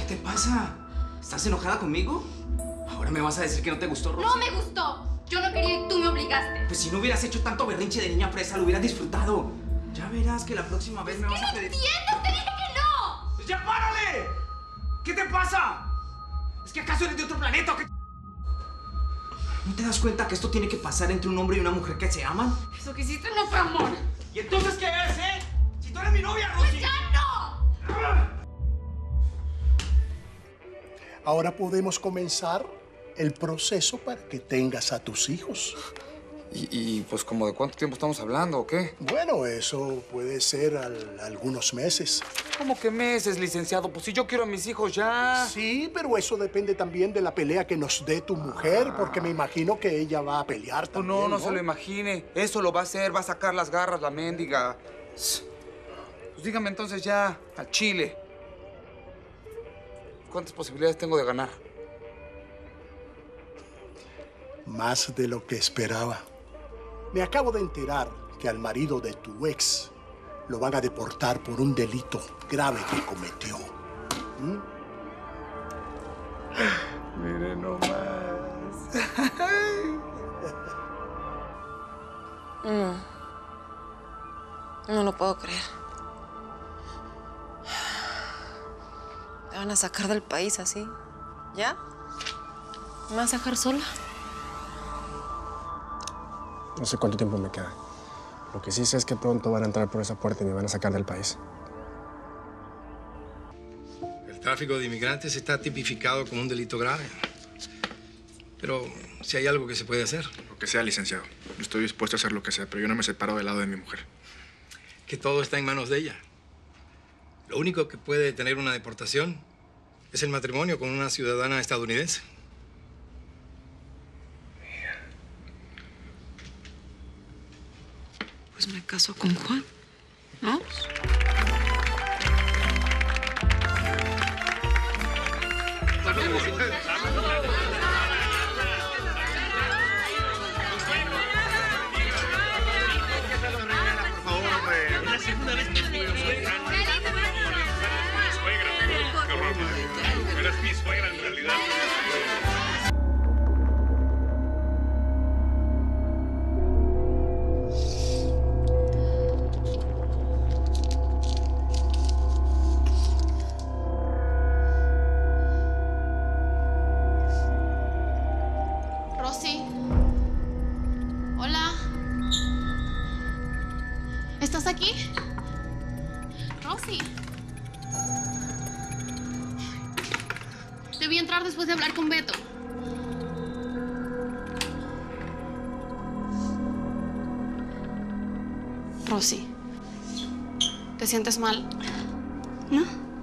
te pasa? ¿Estás enojada conmigo? ¿Ahora me vas a decir que no te gustó, Rosy? ¡No me gustó! Yo no quería y tú me obligaste. Pues si no hubieras hecho tanto berrinche de niña fresa, lo hubieras disfrutado. Ya verás que la próxima vez me vas a pedir... ¡No entiendo! ¡Te dije que no! ¡Pues ya párale! ¿Qué te pasa? ¿Es que acaso eres de otro planeta o qué? ¿No te das cuenta que esto tiene que pasar entre un hombre y una mujer que se aman? Eso que hiciste no fue amor. ¿Y entonces qué es, eh? Si tú eres mi novia, Rosy. ¡Pues ya no! Ahora podemos comenzar el proceso para que tengas a tus hijos. ¿Y pues como de cuánto tiempo estamos hablando o qué? Bueno, eso puede ser algunos meses. ¿Cómo que meses, licenciado? Pues si yo quiero a mis hijos ya. Sí, pero eso depende también de la pelea que nos dé tu mujer, porque me imagino que ella va a pelear también, No se lo imagine. Eso lo va a hacer, va a sacar las garras, la mendiga. Pues dígame entonces ya, al chile. ¿Cuántas posibilidades tengo de ganar? Más de lo que esperaba. Me acabo de enterar que al marido de tu ex lo van a deportar por un delito grave que cometió. Mire nomás. No lo puedo creer. ¿Te van a sacar del país así? ¿Ya? ¿Me vas a dejar sola? No sé cuánto tiempo me queda. Lo que sí sé es que pronto van a entrar por esa puerta y me van a sacar del país. El tráfico de inmigrantes está tipificado como un delito grave. Pero si hay algo que se puede hacer. Lo que sea, licenciado. Estoy dispuesto a hacer lo que sea, pero yo no me separo del lado de mi mujer. Que todo está en manos de ella. Lo único que puede detener una deportación es el matrimonio con una ciudadana estadounidense. Pues me caso con Juan, ¿no? Es la segunda vez que estoy en suegra. Suegra. Qué horror, madre. Eres mi suegra en realidad. Rosy. Hola. ¿Estás aquí? Rosy. Debí entrar después de hablar con Beto. Rosy. ¿Te sientes mal? ¿No?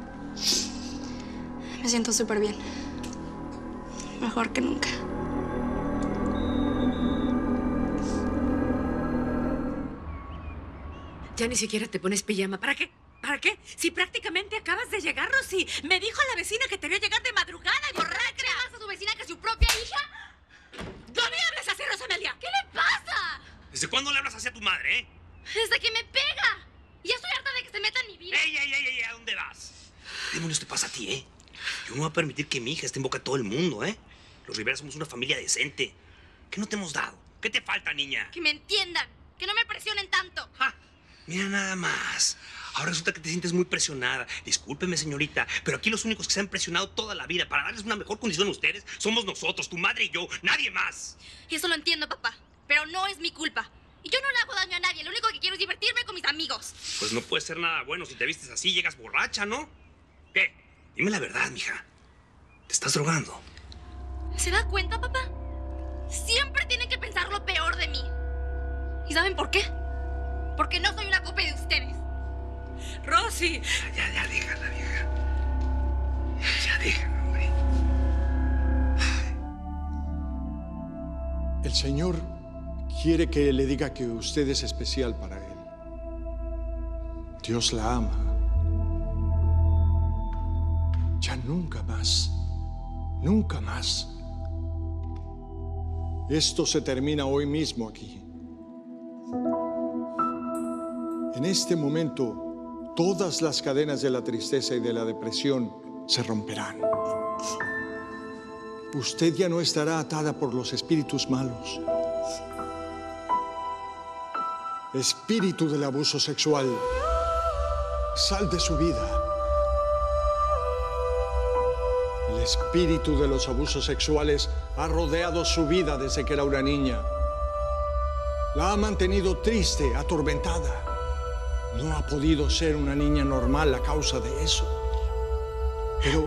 Me siento súper bien. Mejor que nunca. Ya ni siquiera te pones pijama. ¿Para qué? ¿Para qué? Si prácticamente acabas de llegar, Rosy. Me dijo la vecina que te vio llegar de madrugada y borracha. ¿Más a tu vecina que su propia hija? ¡No me hables así, Rosamelia! ¿Qué le pasa? ¿Desde cuándo le hablas así a tu madre, eh? Desde que me pega. Ya estoy harta de que se meta en mi vida. ¡Ey! ¿A dónde vas? ¿Qué demonios te pasa a ti, eh? Yo no voy a permitir que mi hija esté en boca de todo el mundo, ¿eh? Los Rivera somos una familia decente. ¿Qué no te hemos dado? ¿Qué te falta, niña? Que me entiendan. Que no me presionen tanto. ¡Ja! Mira nada más. Ahora resulta que te sientes muy presionada. Discúlpeme, señorita, pero aquí los únicos que se han presionado toda la vida para darles una mejor condición a ustedes somos nosotros, tu madre y yo, nadie más. Y eso lo entiendo, papá. Pero no es mi culpa. Y yo no le hago daño a nadie. Lo único que quiero es divertirme con mis amigos. Pues no puede ser nada bueno si te vistes así, llegas borracha, ¿no? ¿Qué? Dime la verdad, mija. ¿Te estás drogando? ¿Se da cuenta, papá? Siempre tienen que pensar lo peor de mí. ¿Y saben por qué? Porque no soy una copia de ustedes. ¡Rosy! Ya, déjala, vieja. Ya, déjala, hombre. El Señor quiere que le diga que usted es especial para Él. Dios la ama. Ya nunca más. Nunca más. Esto se termina hoy mismo aquí. En este momento, todas las cadenas de la tristeza y de la depresión se romperán. Usted ya no estará atada por los espíritus malos. Espíritu del abuso sexual, sal de su vida. El espíritu de los abusos sexuales ha rodeado su vida desde que era una niña. La ha mantenido triste, atormentada. No ha podido ser una niña normal a causa de eso. Pero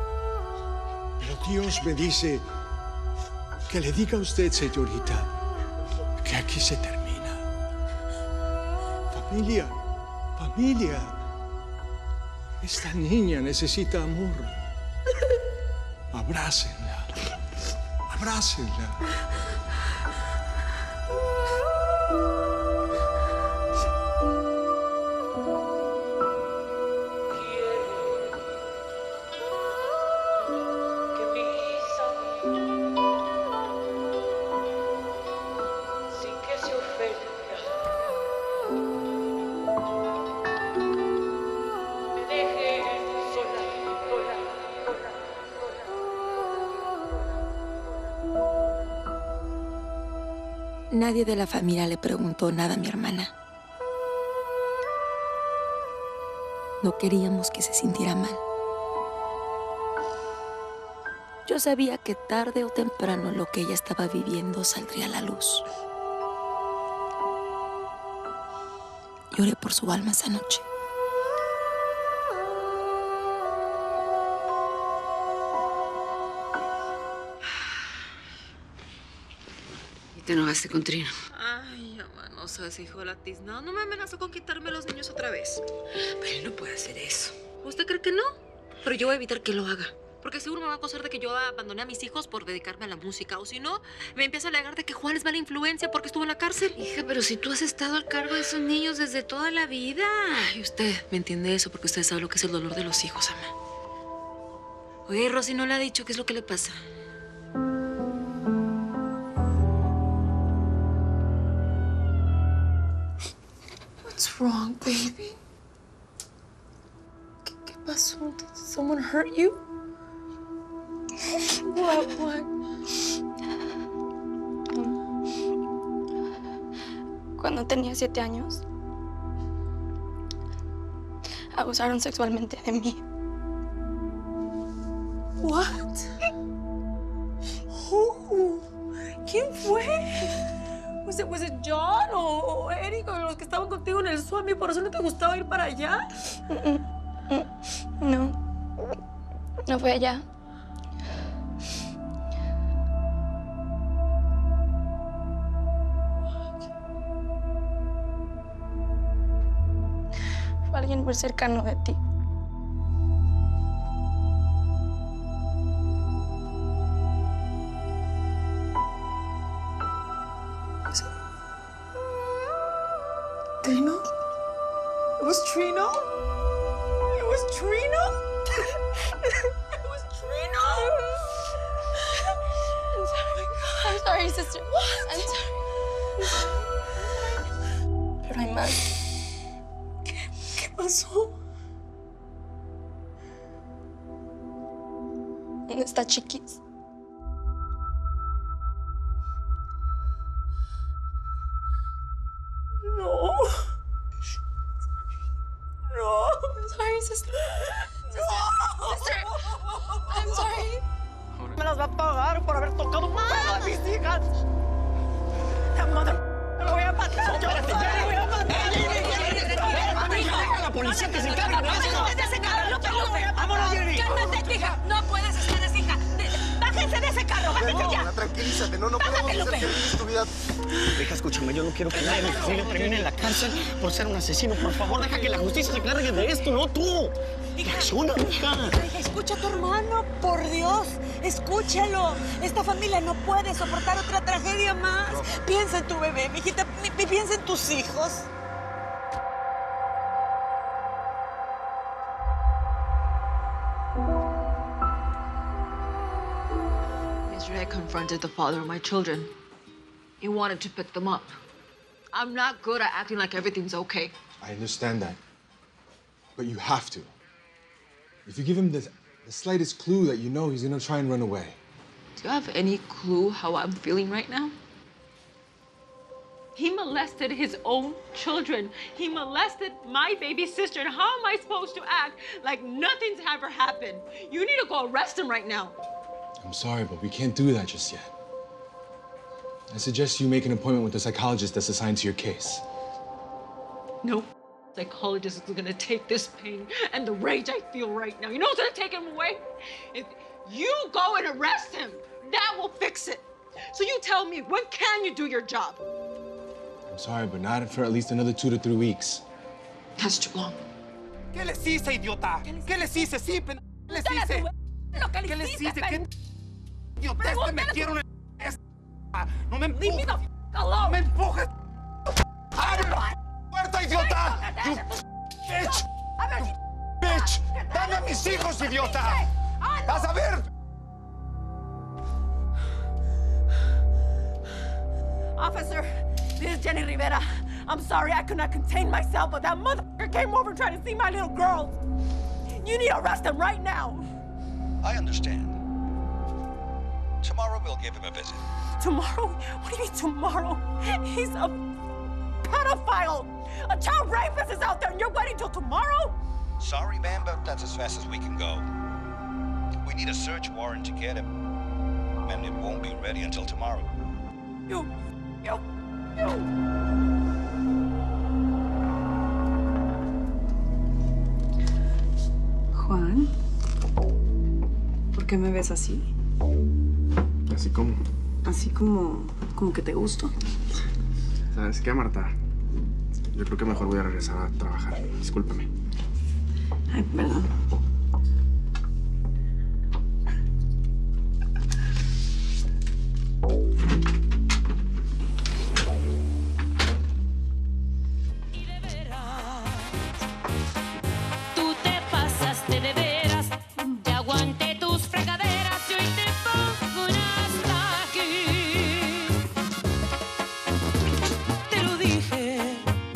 Dios me dice que le diga a usted, señorita, que aquí se termina. Familia, familia. Esta niña necesita amor. Abrácenla. Abrácenla. Nadie de la familia le preguntó nada a mi hermana. No queríamos que se sintiera mal. Yo sabía que tarde o temprano lo que ella estaba viviendo saldría a la luz. Lloré por su alma esa noche. ¿Te enojaste con Trino? Ay, mamá, no sabes, hijo de la tiznada. No me amenazó con quitarme a los niños otra vez. Pero él no puede hacer eso. ¿Usted cree que no? Pero yo voy a evitar que lo haga. Porque seguro me va a acusar de que yo abandoné a mis hijos por dedicarme a la música. O si no, me empieza a alegar de que Juan es mala influencia porque estuvo en la cárcel. Hija, pero si tú has estado al cargo de esos niños desde toda la vida. Ay, usted me entiende eso porque usted sabe lo que es el dolor de los hijos, ama. Oye, Rosy no le ha dicho qué es lo que le pasa. What's wrong, baby? ¿Qué pasó? Did someone hurt you? What? Cuando tenía 7 años, abusaron sexualmente de mí. What? Who? ¿Quién fue? ¿Was it John o Eric o los que estaban contigo en el Swami? ¿Por eso no te gustaba ir para allá? No fue allá. Fue alguien muy cercano de ti. Trino? It was Trino? It was Trino? It was Trino? I'm sorry, sister. What? I'm sorry. Pero hay más. ¿Qué pasó? ¿Dónde está Chiquis? No. I'm sorry, sister. Sister, I'm sorry. Me las va a pagar por haber tocado un pedo a mis hijas. La madre, me voy a matar. Espérate, ya me voy a matar. Deja a la policía que se encargue de eso. ¡Bájense de ese carro, Lupe! ¡Vámonos, Jenny! ¡Cálmate, hija! ¡No puedes estar así, hija! ¡Bájense de ese carro! ¡Bájense ya! Tranquilízate, no podemos hacer que vivas tu vida. Hija, escúchame, yo no quiero que nadie de mi familia termine en la cárcel por ser un asesino. Por favor, deja que la justicia se cargue de esto, no tú. Reacciona, hija. Escucha a tu hermano, por Dios. Escúchalo. Esta familia no puede soportar otra tragedia más. No. Piensa en tu bebé, mijita. Piensa en tus hijos. Yesterday I confronted the father of my children. He wanted to pick them up. I'm not good at acting like everything's okay. I understand that. But you have to. If you give him the The slightest clue that you know he's gonna try and run away. Do you have any clue how I'm feeling right now? He molested his own children. He molested my baby sister. And how am I supposed to act like nothing's ever happened? You need to go arrest him right now. I'm sorry, but we can't do that just yet. I suggest you make an appointment with the psychologist that's assigned to your case. No psychologist is gonna take this pain and the rage I feel right now. You know what's gonna take him away? If you go and arrest him, that will fix it. So you tell me, when can you do your job? I'm sorry, but not for at least another 2 to 3 weeks. That's too long. ¿Qué les hice, idiota? ¿Qué les hice? Sí, ¿qué les hice? ¿Qué les hice? ¿Qué idiotas te metieron en no me empujes? ¡No me empujes! ¡Abre la puerta, idiota! ¡You bitch! ¡You bitch! ¡Dame a mis hijos, idiota! ¡Vas a ver! Officer, this is Jenny Rivera. I'm sorry I could not contain myself, but that motherfucker came over trying to see my little girls. You need to arrest him right now. I understand. Tomorrow we'll give him a visit. Tomorrow? What do you mean tomorrow? He's a pedophile. A child rapist is out there and you're waiting till tomorrow? Sorry, ma'am, but that's as fast as we can go. We need a search warrant to get him. And it won't be ready until tomorrow. You. Juan, ¿por qué me ves así? ¿Así cómo? Así como que te gusto. ¿Sabes qué, Marta? Yo creo que mejor voy a regresar a trabajar. Discúlpame. Ay, perdón. Tú te pasaste de veras, te aguanté tus fregaderas y hoy te pongo hasta aquí. Te lo dije,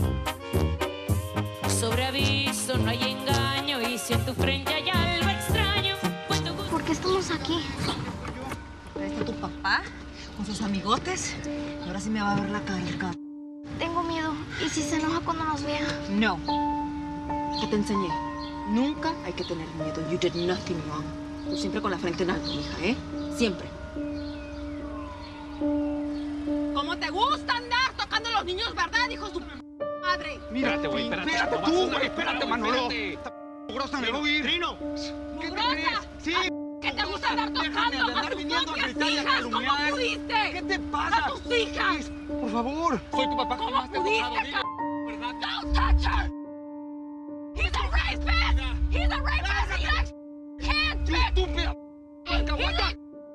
sobre aviso no hay engaño y si en tu frente hay algo extraño, pues tu... ¿Por qué estamos aquí? Ahí está tu papá con sus amigotes y ahora sí me va a ver la cara el cabrón. Tengo miedo. ¿Y si se enoja cuando nos vea? No. ¿Qué te enseñé? Nunca hay que tener miedo. You did nothing wrong. Tú siempre con la frente en alto, hija, ¿eh? Siempre. ¿Cómo te gusta andar tocando a los niños, verdad, hijo de tu madre? Espérate, güey, espérate. Espérate tú, güey, espérate, Manolo. Mugrosa, me voy a ir. Trino. ¿Qué te crees? Sí. ¿Qué te gusta andar tocando a tus propias hijas? ¿Cómo pudiste? ¿Qué te pasa? ¡A tus hijas! Por favor. Soy tu papá. ¿Cómo pudiste, ¿verdad? Don't touch her! He's a rapist! He's a rapist! He likes kids! ¡Estúpida! ¡Alcahueta!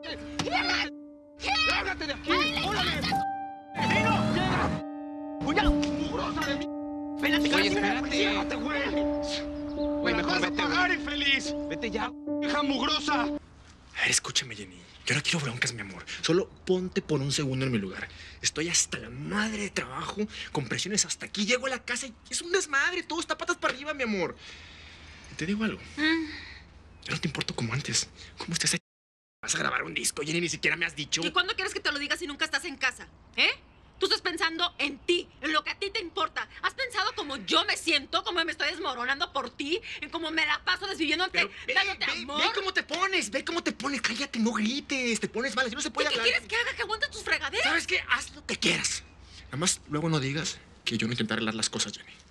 ¡Lárgate de aquí! ¡Órale! ¡Trino! ¡Llega! ¡Cuidado! ¡Mugrosa de mí! ¡Espérate! Oye, espérate. ¡Ciérrate, güey! Güey, mejor vete, pagar, güey. infeliz! Vete ya. ¡Hija mugrosa! A ver, escúchame, Jenny. Yo no quiero broncas, mi amor. Solo ponte por un segundo en mi lugar. Estoy hasta la madre de trabajo, con presiones hasta aquí. Llego a la casa y es un desmadre. Todo está patas para arriba, mi amor. Y te digo algo. Yo no te importo como antes. ¿Cómo estás ahí? Vas a grabar un disco, Jenny, ni siquiera me has dicho. ¿Y cuándo quieres que te lo diga si nunca estás en casa? ¿Eh? Tú estás pensando en ti, en lo que a ti te importa. ¿Has pensado cómo yo me siento, cómo me estoy desmoronando por ti, en cómo me la paso desviviéndote, dándote amor? Ve cómo te pones, ve cómo te pones. Cállate, no grites, te pones mal, así no se puede hablar. ¿Qué quieres que haga? ¿Que aguante tus fregaderas? ¿Sabes qué? Haz lo que quieras. Nada más luego no digas que yo no intenté arreglar las cosas, Jenny.